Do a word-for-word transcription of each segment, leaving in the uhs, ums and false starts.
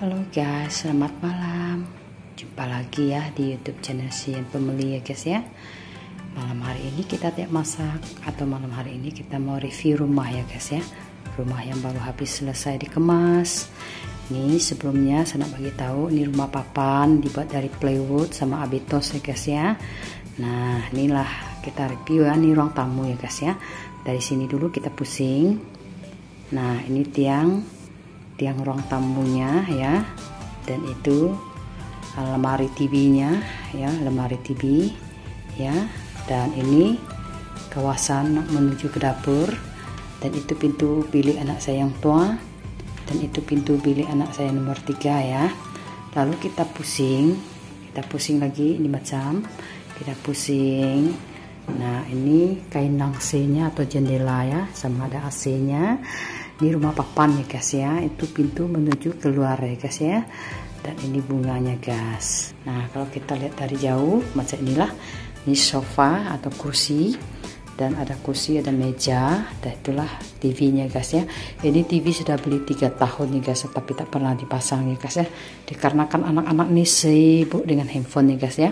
Halo guys, selamat malam. Jumpa lagi ya di YouTube channel Sian Pemeli ya guys ya. Malam hari ini kita tidak masak, atau malam hari ini kita mau review rumah ya guys ya. Rumah yang baru habis selesai dikemas. Ini sebelumnya saya nak bagi tahu, ini rumah papan dibuat dari plywood sama abetos ya guys ya. Nah, inilah kita review ya, ini ruang tamu ya guys ya. Dari sini dulu kita pusing. Nah, ini tiang tiang ruang tamunya ya, dan itu lemari T V-nya ya, lemari T V ya, dan ini kawasan menuju ke dapur, dan itu pintu bilik anak saya yang tua, dan itu pintu bilik anak saya nomor tiga ya. Lalu kita pusing, kita pusing lagi, ini macam kita pusing. Nah, ini kain langsenya atau jendela ya, sama ada A C-nya. Ini rumah papan ya guys ya, itu pintu menuju keluar ya guys ya, dan ini bunganya guys. Nah, kalau kita lihat dari jauh macam inilah, ini sofa atau kursi, dan ada kursi, ada meja, dan itulah T V-nya guys ya. Ini T V sudah beli tiga tahun nih guys, tapi tak pernah dipasang ya guys ya, dikarenakan anak-anak ini sibuk dengan handphone ya guys ya.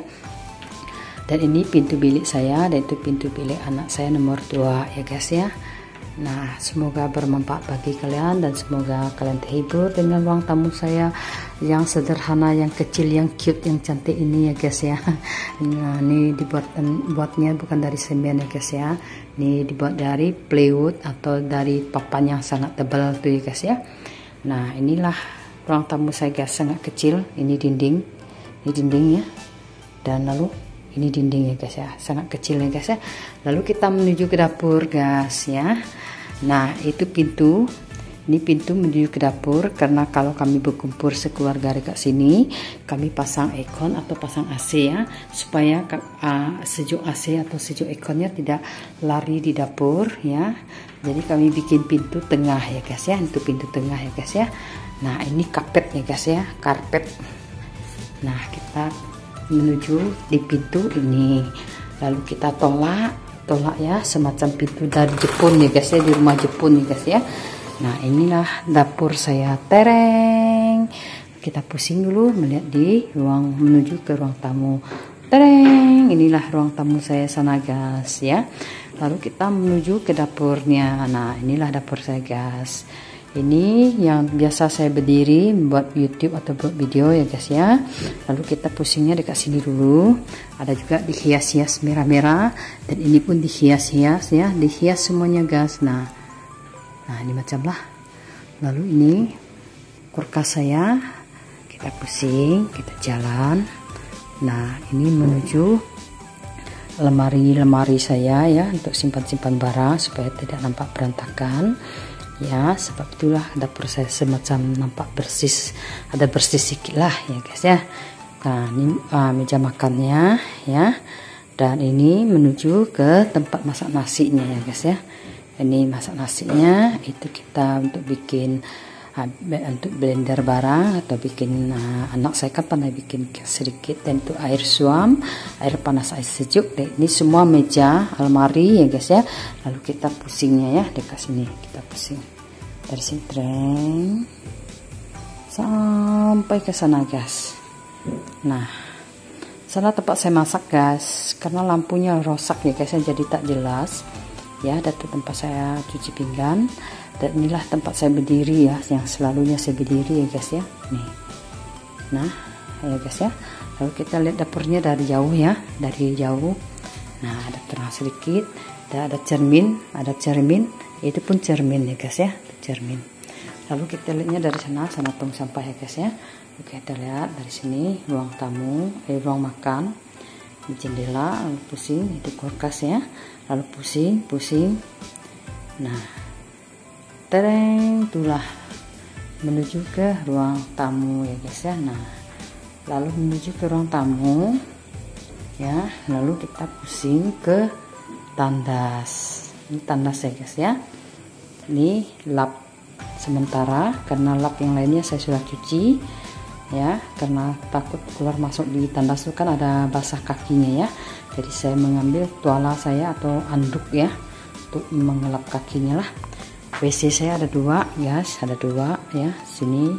Dan ini pintu bilik saya, dan itu pintu bilik anak saya nomor dua ya guys ya. Nah, semoga bermanfaat bagi kalian, dan semoga kalian terhibur dengan ruang tamu saya yang sederhana, yang kecil, yang cute, yang cantik ini ya guys ya. Nah, ini dibuat buatnya bukan dari semen ya guys ya. Ini dibuat dari plywood atau dari papan yang sangat tebal tuh ya guys ya. Nah, inilah ruang tamu saya guys, sangat kecil. Ini dinding, ini dindingnya, dan lalu ini dinding ya guys ya, sangat kecil ya guys ya. Lalu kita menuju ke dapur guys ya. Nah, itu pintu, ini pintu menuju ke dapur, karena kalau kami berkumpul sekeluarga dekat sini, kami pasang aircon atau pasang A C ya, supaya uh, sejuk A C atau sejuk airconnya tidak lari di dapur ya. Jadi kami bikin pintu tengah ya guys ya, itu pintu tengah ya guys ya. Nah, ini karpet ya guys ya, karpet. Nah, kita menuju di pintu ini, lalu kita tolak tolak ya, semacam pintu dari Jepun ya guys ya, di rumah Jepun ya guys ya. Nah, inilah dapur saya, tereng. Kita pusing dulu melihat di ruang menuju ke ruang tamu, tereng. Inilah ruang tamu saya sana guys ya. Lalu kita menuju ke dapurnya. Nah, inilah dapur saya guys. Ini yang biasa saya berdiri buat YouTube atau buat video ya guys ya. Lalu kita pusingnya dekat sini dulu. Ada juga dihias-hias merah-merah, dan ini pun dihias-hias ya, dihias semuanya guys. Nah, nah ini macam lah. Lalu ini kulkas saya, kita pusing, kita jalan. Nah, ini menuju lemari-lemari saya ya, untuk simpan-simpan barang supaya tidak nampak berantakan. Ya, sebab itulah dapur saya semacam nampak bersih, ada bersih sedikit lah ya guys ya. Nah, ini uh, meja makannya ya, dan ini menuju ke tempat masak nasinya ya guys ya. Ini masak nasinya, itu kita untuk bikin uh, untuk blender barang, atau bikin uh, anak saya kan pandai bikin sedikit, dan itu air suam, air panas, air sejuk. Dan ini semua meja, almari ya guys ya. Lalu kita pusingnya ya dekat sini, kita pusing dari sini treng sampai ke sana guys. Nah, sana tempat saya masak guys, karena lampunya rusak ya guys, jadi tak jelas ya. Dan itu tempat saya cuci pinggan, dan inilah tempat saya berdiri ya, yang selalunya saya berdiri ya guys ya. Nih, nah ya guys ya. Lalu kita lihat dapurnya dari jauh ya, dari jauh. Nah, ada terang sedikit, dan ada cermin, ada cermin, itu pun cermin ya guys ya, cermin. Lalu kita lihatnya dari sana, sana tong sampah ya guys ya. Oke, kita lihat dari sini ruang tamu, eh, ruang makan, di jendela, lalu pusing, itu kulkas ya, lalu pusing, pusing. Nah, tereng, itulah menuju ke ruang tamu ya guys ya. Nah, lalu menuju ke ruang tamu ya, lalu kita pusing ke tandas. Ini tandas ya guys ya. Ini lap sementara, karena lap yang lainnya saya sudah cuci ya, karena takut keluar masuk di tandas itu kan ada basah kakinya ya. Jadi saya mengambil tuala saya atau anduk ya, untuk mengelap kakinya lah. W C saya ada dua guys, ada dua ya, sini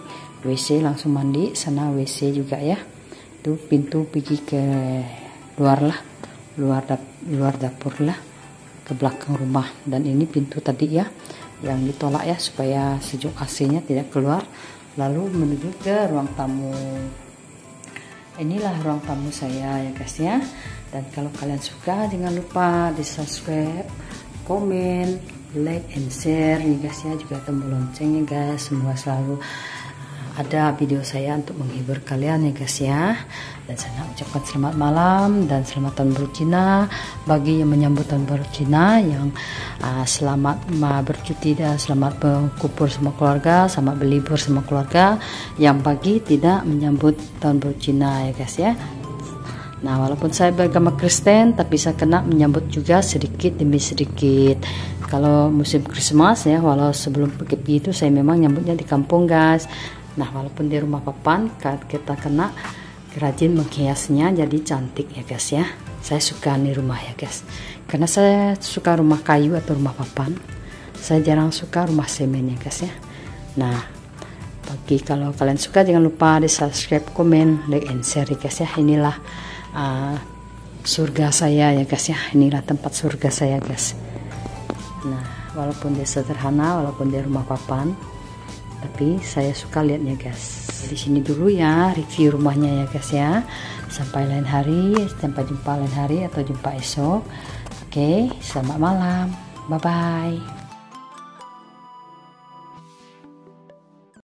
W C langsung mandi, sana W C juga ya. Itu pintu pergi ke luar lah, luar dap luar dapur lah, ke belakang rumah. Dan ini pintu tadi ya yang ditolak ya supaya sejuk A C-nya tidak keluar. Lalu menuju ke ruang tamu. Inilah ruang tamu saya ya guys ya. Dan kalau kalian suka jangan lupa di subscribe, komen, like and share ya guys ya, juga tombol loncengnya guys. Semoga selalu ada video saya untuk menghibur kalian ya guys ya. Dan saya nak ucapkan selamat malam dan selamat tahun baru Cina bagi yang menyambut tahun baru Cina, yang uh, selamat uh, bercuti dan selamat berkumpul sama keluarga, selamat berlibur sama keluarga. Yang bagi tidak menyambut tahun baru Cina ya guys ya. Nah, walaupun saya beragama Kristen, tapi saya kena menyambut juga sedikit demi sedikit. Kalau musim Christmas ya, walau sebelum P K P itu saya memang nyambutnya di kampung guys. Nah, walaupun di rumah papan kita kena rajin menghiasnya jadi cantik ya guys ya. Saya suka nih rumah ya guys, karena saya suka rumah kayu atau rumah papan. Saya jarang suka rumah semen ya guys ya. Nah, bagi kalau kalian suka jangan lupa di subscribe, komen, like and share ya guys ya. Inilah uh, surga saya ya guys ya. Inilah tempat surga saya guys. Nah, walaupun dia sederhana, walaupun dia rumah papan, tapi saya suka lihatnya guys. Di sini dulu ya review rumahnya ya guys ya. Sampai lain hari, sampai jumpa lain hari atau jumpa esok. Oke, selamat malam. Bye bye.